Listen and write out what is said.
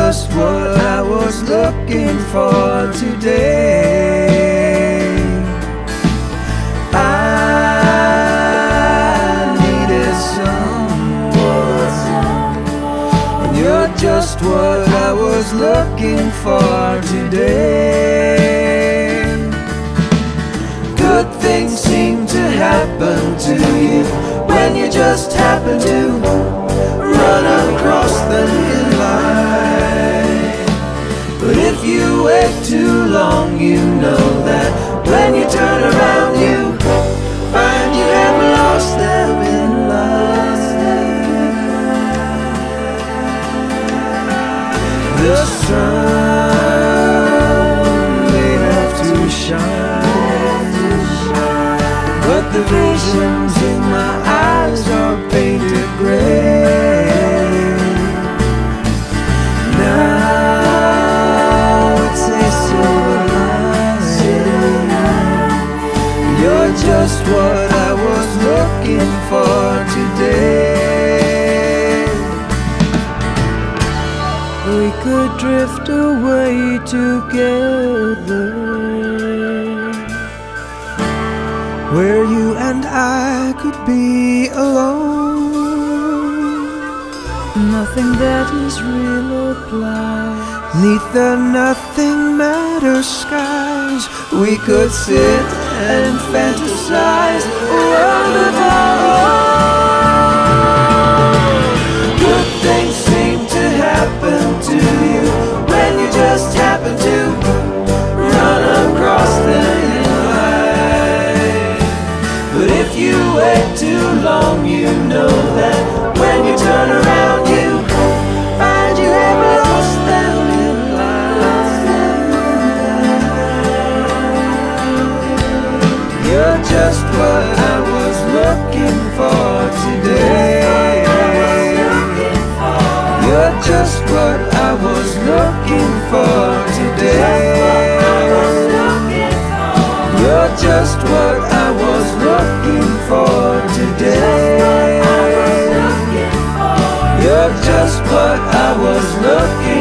just what I was looking for today. I needed someone, and you're just what I was looking for today. Good things seem to happen to you when you just happen to run across the line. But if you wait too long, you know that when you turn around, you find you have lost them in life. The sun may have to shine, but the visions in my eyes are painted gray. Now it's a silver lining. You're just what I was looking for today. We could drift away together, where you and I could be alone. Nothing that is real applies. 'Neath the nothing matter skies, we could sit and fantasize a world of our own. Good things seem to happen to you when you just happen to run across them. But if you wait too long, you know that when you turn around, you find you have lost them in life. You're just what I was looking for today. You're just what I was looking for today. You're just what I was looking for today. You're just what I was looking